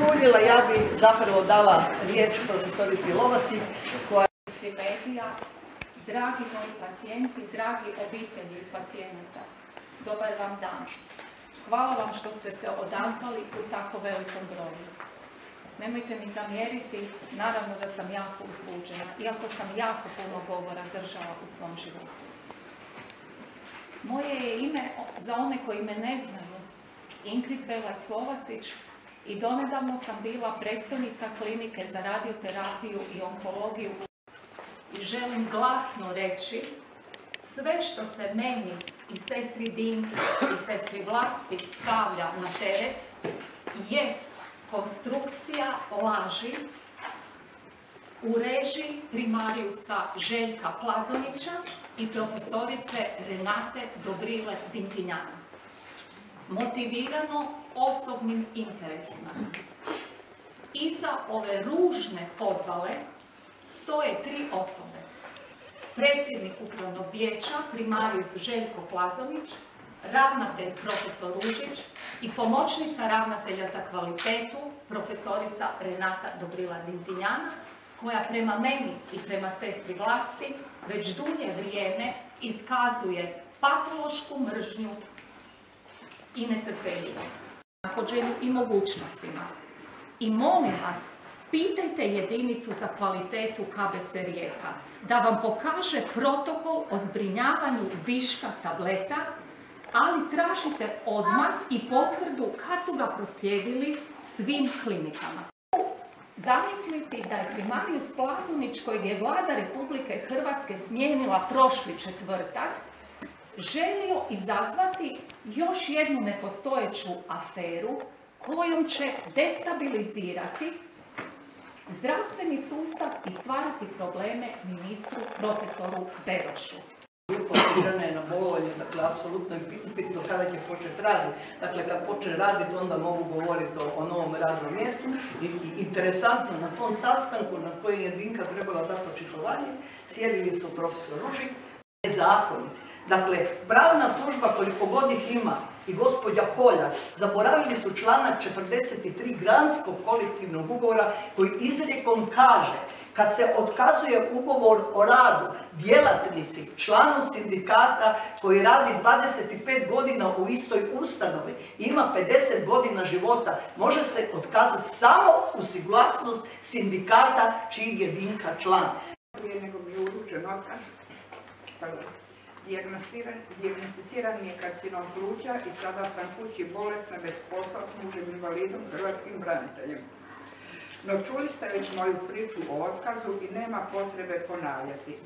duljila, ja bi zapravo dala riječ profesorici Lovasi koja je medija. Dragi moji pacijenti, dragi obitelji pacijenata, dobar vam dan. Hvala vam što ste se odazvali u tako velikom broju. Nemojte mi zamjeriti, naravno da sam jako uzbuđena, iako sam jako puno govora držala u svom životu. Moje je ime, za one koji me ne znaju, Ingrid Belac-Lovasić i donedavno sam bila predstojnica klinike za radioterapiju i onkologiju i želim glasno reći sve što se meni i sestri Dinki i sestri Vlasti stavlja na teret jest konstrukcija laži u režiji primarijusa Željka Plazonića i profesorice Renate Dobrile Dintinjana. Motivirano osobnim interesima. Iza ove ružne podvale stoje 3 osobe. Predsjednik upravnog vijeća, primarijus Željko Plazonić, ravnatelj profesor Ružić i pomoćnica ravnatelja za kvalitetu, profesorica Renata Dobrila Dintinjana, koja prema meni i prema sestri Vlasti već dulje vrijeme iskazuje patološku mržnju i netrpeljivost, nahođenju i mogućnostima. I molim vas, pitajte jedinicu za kvalitetu KBC Rijeka da vam pokaže protokol o zbrinjavanju viška tableta, ali tražite odmah i potvrdu kad su ga proslijedili svim klinikama. Zamisliti da je primarijus Plazonić, kojeg je Vlada Republike Hrvatske smijenila prošli četvrtak, želio izazvati još jednu nepostojeću aferu kojom će destabilizirati zdravstveni sustav i stvarati probleme ministru profesoru Berošu. Žena je na bolovanju, dakle, apsolutno je bitno kada će početi raditi. Dakle, kad počne raditi, onda mogu govoriti o novom radnom mjestu. I interesantno, na tom sastanku na kojem je Dinka trebala dati očitovanje, sjedili su profesor Ružić, nezakonit. Dakle, pravna služba koliko god ih ima i gospođa Holjak zaboravili su članak 43 granskog kolektivnog ugovora koji izrijekom kaže kad se otkazuje ugovor o radu djelatnici, članu sindikata koji radi 25 godina u istoj ustanovi i ima 50 godina života, može se otkazati samo u suglasnost sindikata čiji je Dinka član. Prije nego mi je uručen otkaz, dijagnosticiran mi je karcinom pluća i sada sam kući bolesna bez posla s mužem invalidom, hrvatskim braniteljem. No čuli ste već moju priču o otkazu i nema potrebe ponavljati.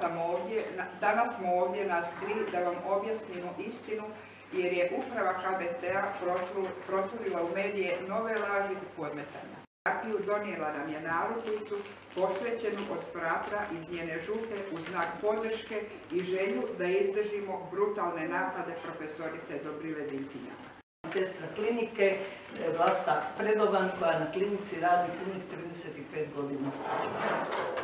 Danas smo ovdje nas 3 da vam objasnimo istinu jer je uprava KBC-a proturila u medije nove laži i podmetanja. Terapiju donijela nam je narukvicu posvećenu od fratra iz njene župe u znak podrške i želju da izdržimo brutalne napade profesorice Dobrile Dintinjana. Sestra klinike, Vlasta Predovan, koja na klinici radi punih 35 godina staža.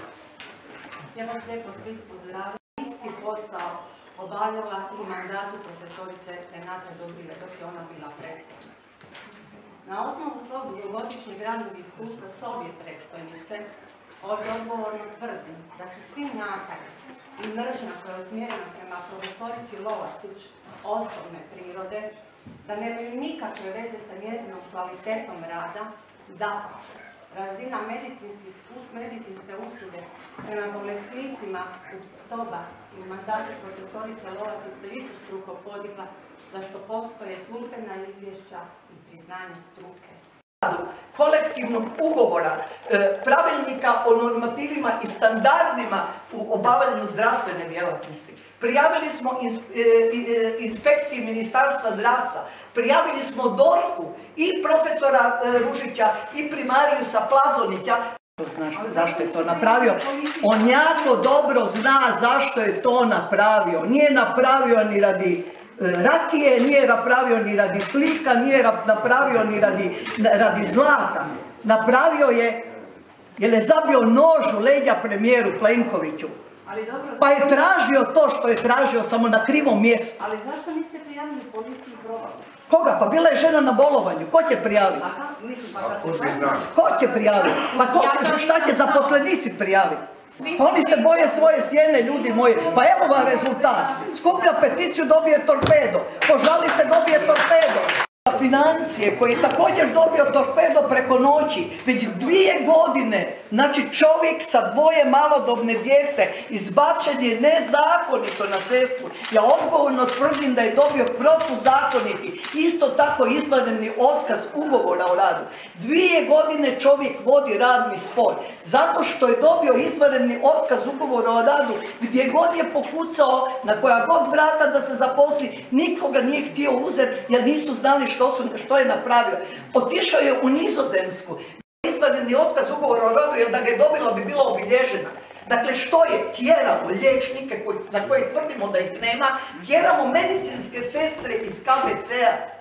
Ja vas lijepo svih pozdravljam. Isti posao obavljala i mandatu profesorice Renate Dobrile dok je ona bila predstojnica. Na osnovu svog dugogodišnjeg radnog iskustva s obje predstojnice, ovdje odgovorno tvrdim da su svi napadi i mržnja koja je usmjerena prema profesorici Lovasić osobne prirode, da nemaju nikakve veze sa njezinom kvalitetom rada, dapače, razina medicinske usluge prema bolesnicima u doba i mandatu profesorice Lovasić se višestruko podigla, za što postoje službena izvješća i priznanje struke. Kolektivnog ugovora, pravilnika o normativima i standardima u obavljanju zdravstvene djelatnosti. Prijavili smo inspekciji Ministarstva zdravstva, prijavili smo DORH-u i profesora Ružića i primarijusa Plazonića. Znaš zašto je to napravio? On jako dobro zna zašto je to napravio. Nije napravio ni radi rakije, nije napravio ni radi slika, nije napravio ni radi zlata. Napravio je, jer je zabio nož u leđa premijeru Plenkoviću. Pa je tražio to što je tražio, samo na krivom mjestu. Ali zašto niste prijavili policiji i probali. Koga? Pa bila je žena na bolovanju. Ko će prijaviti? A kako? Mislim, pa kad se Ko će prijaviti? Pa šta će zaposlenici prijaviti? Oni se boje svoje sjene, ljudi moji. Pa evo vam rezultat. Skuplja peticiju, dobije torpedo. Požali se, dobije torpedo. Financije koji je također dobio torpedo preko noći, već 2 godine, znači čovjek sa 2 malodobne djece izbačen je nezakonito na cestu. Ja odgovorno tvrdim da je dobio protuzakoniti, isto tako izvanredni otkaz ugovora o radu. 2 godine čovjek vodi radni spor, zato što je dobio izvanredni otkaz ugovora o radu, gdje god je pokucao, na koja god vrata da se zaposli, nikoga nije htio uzeti jer nisu znali što je napravio. Otišao je u Nizozemsku. Izvanredni otkaz ugovora o radu, jer da ga je dobila bi bila obilježena. Dakle, što je? Tjeramo liječnike za koje tvrdimo da ih nema, tjeramo medicinske sestre iz KBC-a.